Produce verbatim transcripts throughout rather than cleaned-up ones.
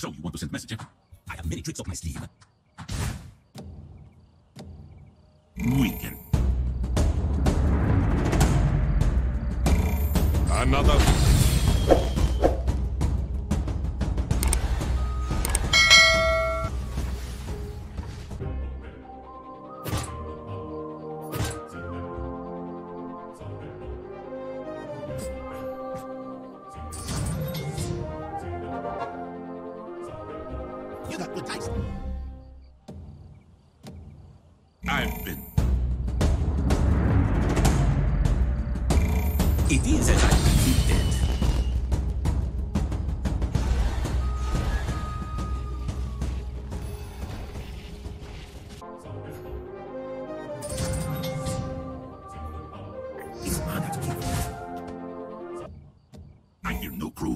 So you want to send a message? I have many tricks up my sleeve. Weaken. Another. You got good taste. I've been. It is as I predicted. It's honor to kill. I hear no crew.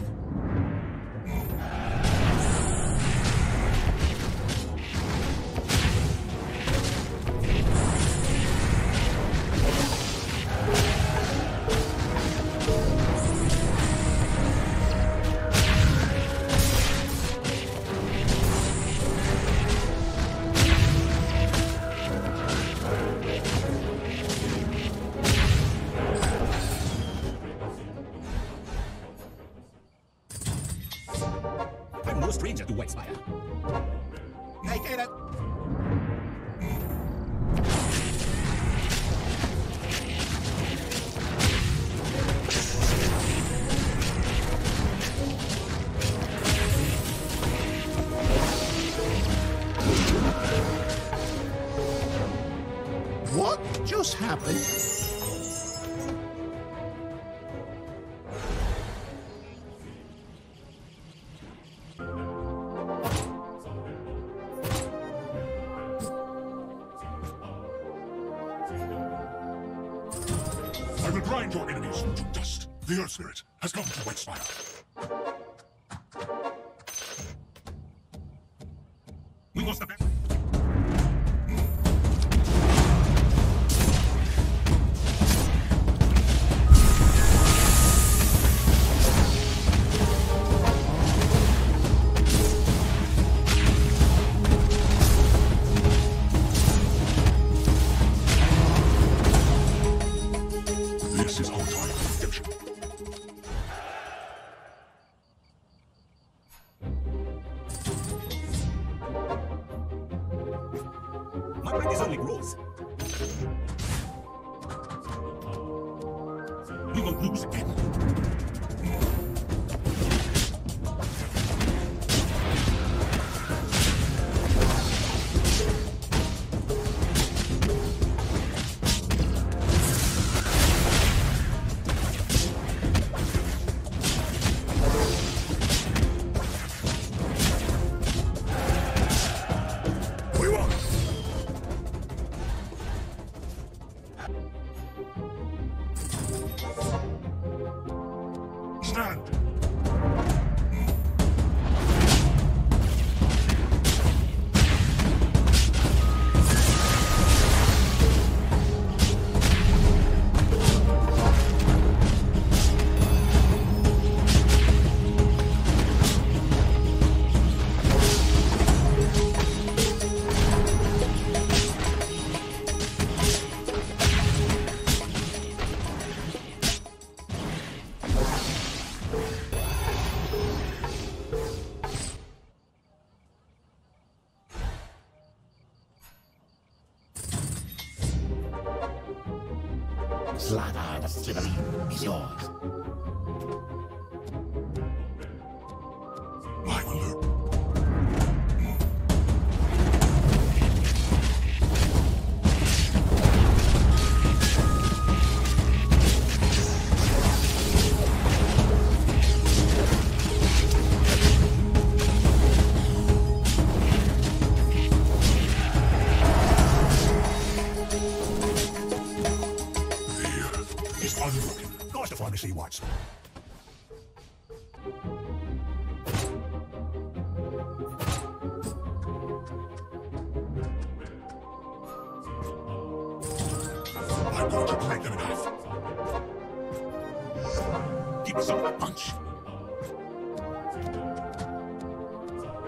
I'm no stranger to White Spire. I get it. What just happened? I will grind your enemies to dust. The Earth Spirit has come to White Spire. We must have. This is our time of redemption. My practice only grows. We won't lose again. We won! Stand! Slaughter the Sliverine is yours. I will learn. Is unbroken. Gosh, the pharmacy watch. I'm going to break them in half. Give me some of that punch.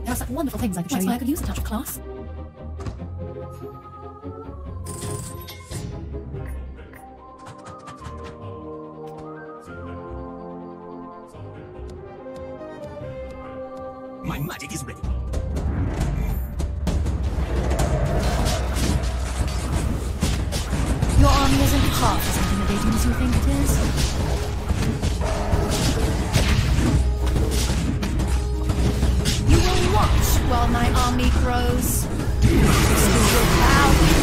There are such wonderful things I could show you. That's why I could use a touch of class. My magic is ready. Your army isn't half as intimidating as you think it is. You will watch while my army grows. You will bow.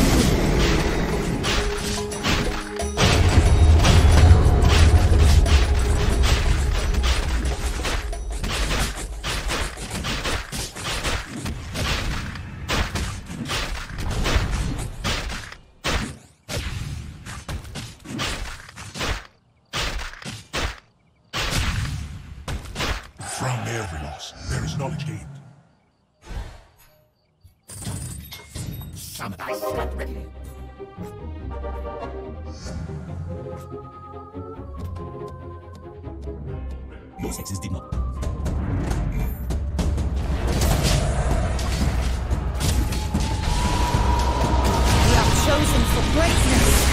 From every loss, there is knowledge gained. Summon thy slot ready. Those hexes did not. We are chosen for greatness.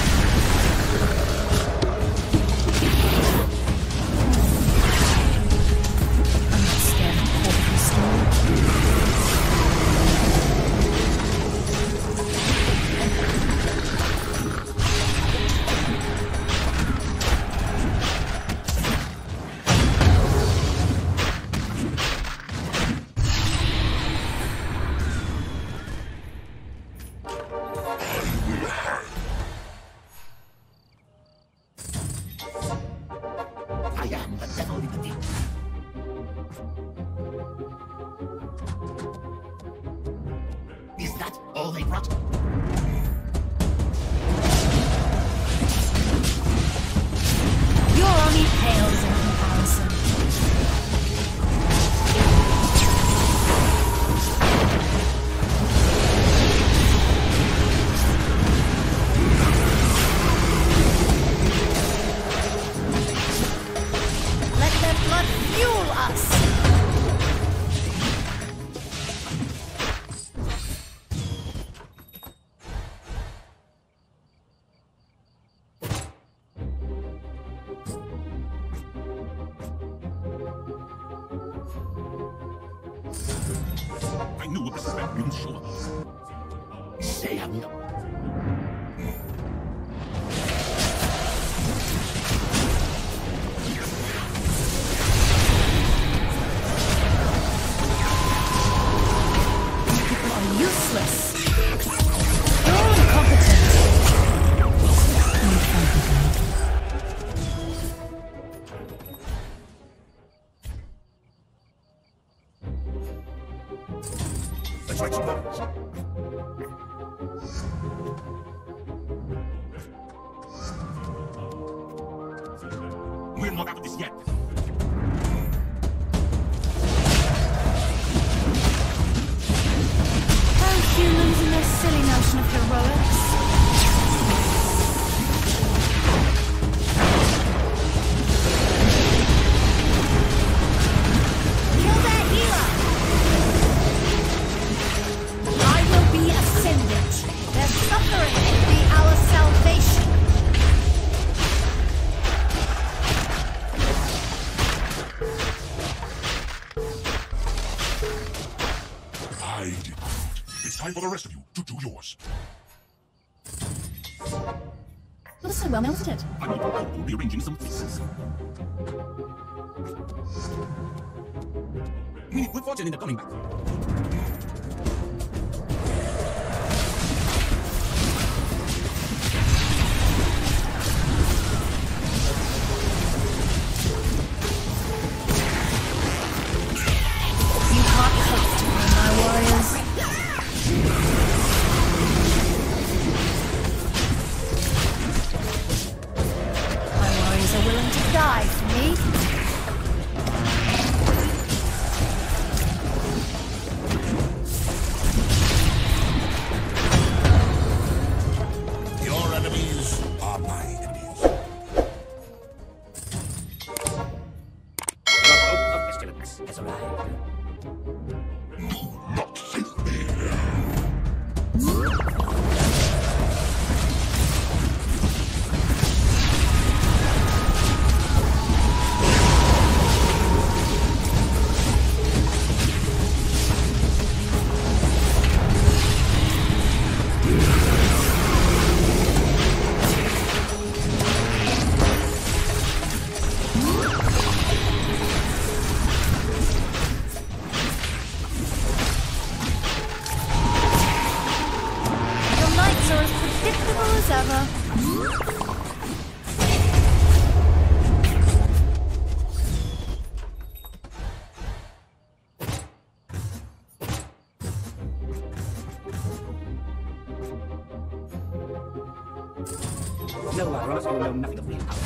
I am the devil in the deep. Is that all they brought? Your army pales in comparison. Let their blood fuel us! I knew this threat wouldn't show up. Say I'm no. People are useless. You're all incompetent. Let's write some words. We're not out of this yet. Oh, humans and their silly notion of heroics. Kill their healer! I will be ascendant. Their suffering will be our salvation. I did not. It's time for the rest of you to do yours. It was so well melted. I need help rearranging some pieces. We need good fortune in the coming back. You can't hope to be my warriors. My warriors are willing to die for me. Your enemies are my enemies. The boat of pestilence has arrived. because you know nothing of real power.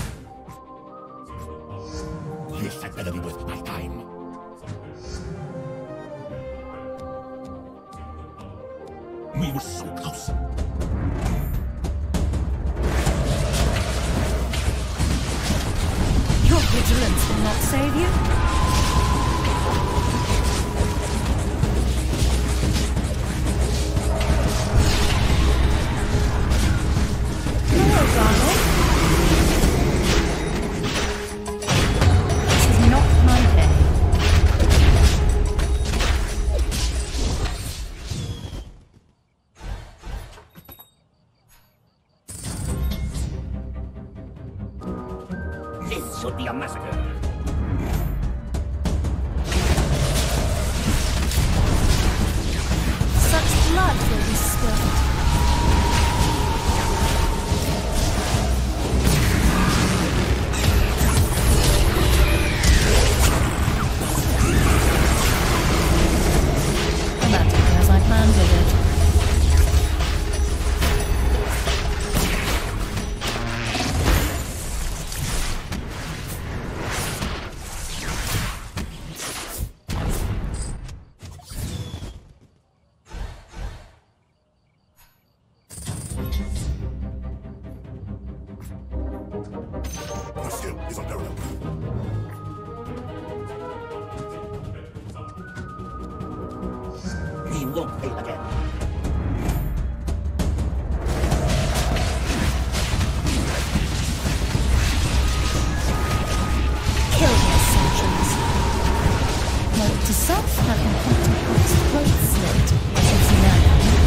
This had better be worth my time. We were so close. Your vigilance will not save you. Hello, darling. This is not my day. This should be a massacre. Such blood will be spilled. Dramatic as I planned it. The skill is unparalleled. We won't fail again. Kill the assumptions. Note to self, having contemplated clothes slit since now.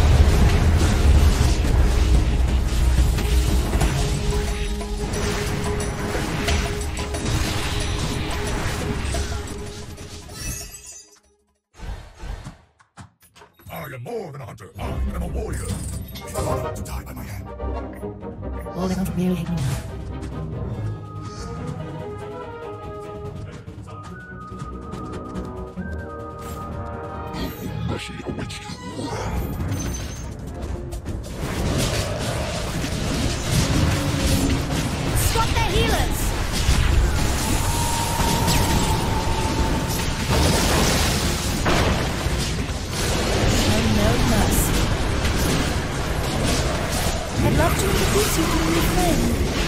I am more than a hunter. I am a warrior. It is an honor to die by my hand. Holding on to really now. Mercy awaits you. Stop their healers! Show no mercy. I'd love to introduce you to a new friend.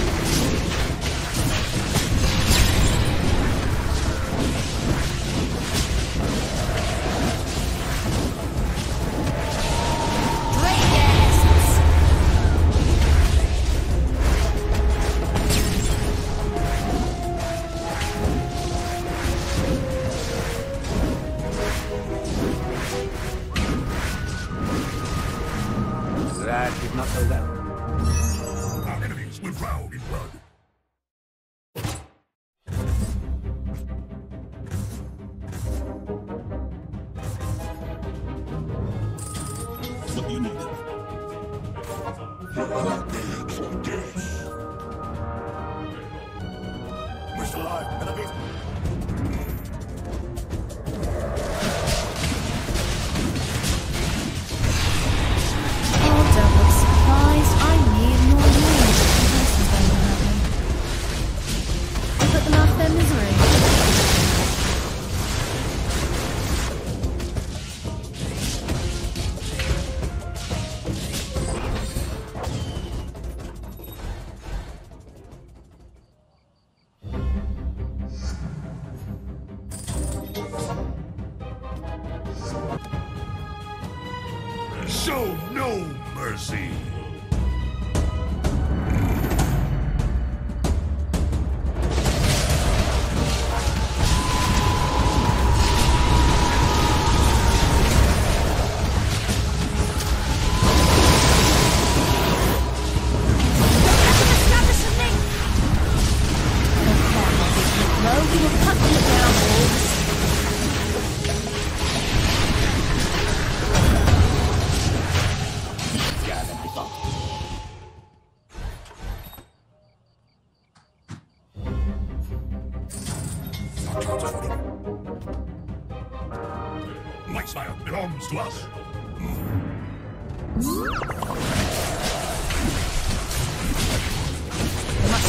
Drain their essence. That did not go well. Our enemies will drown in blood. What do you need? You are made for death. We're still alive, and a bit. Oh, don't look surprised. I need more news. This is going to happen. Put them out of their misery. Show no mercy. No, we will cut them down, wolves. Yeah, than I thought. Our chance is running. Lightspire belongs to us. Much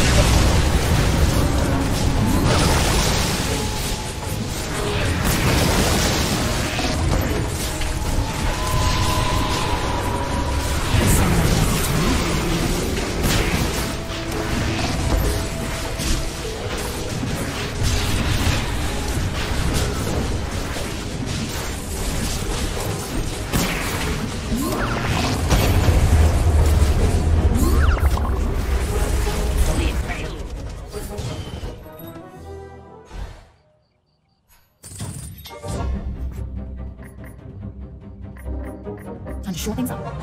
shore things up.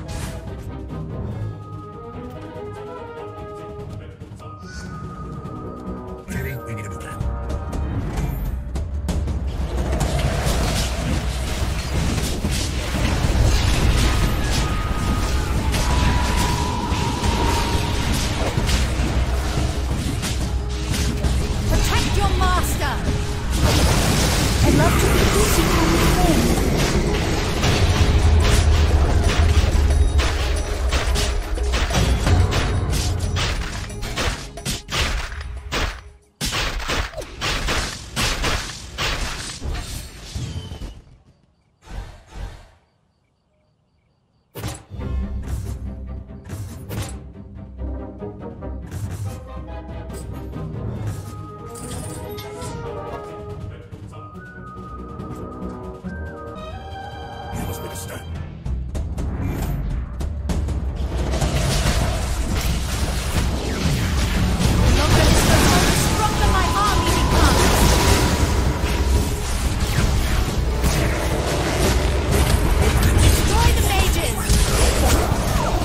Maybe we need a new plan. Protect your master! I'd love to be easy on the thing. We must make a stand. Longer this goes on, the stronger my army becomes. Destroy the mages!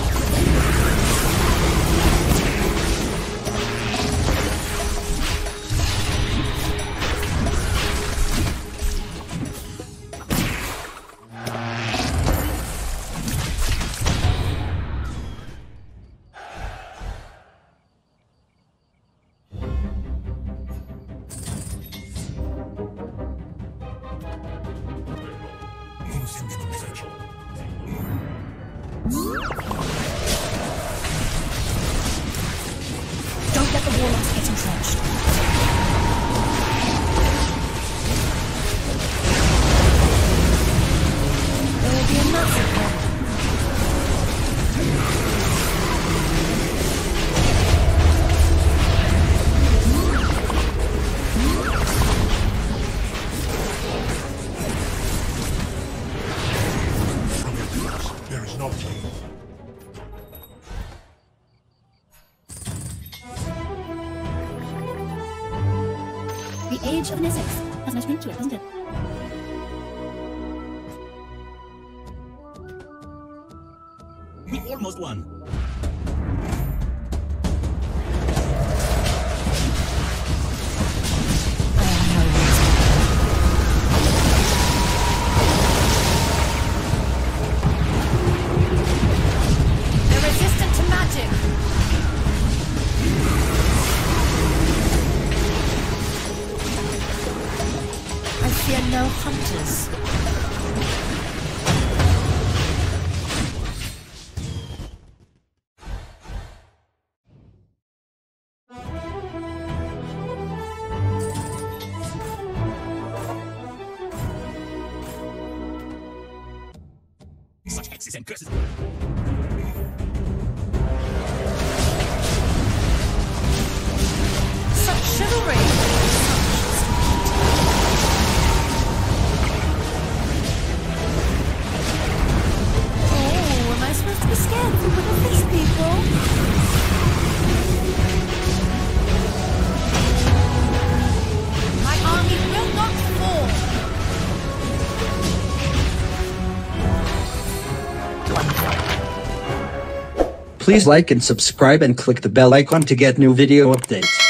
We will send them a message. Don't let the warlocks get entrenched. There will be a massacre. From your doors, there is no change. The age of Nessex has a nice ring to it, doesn't it? We almost won. They're resistant to magic. I fear no hunters. Such hexes and curses. Such chivalry. Oh, am I supposed to be scared of the little fish people? My army will not fall. Please like and subscribe and click the bell icon to get new video updates.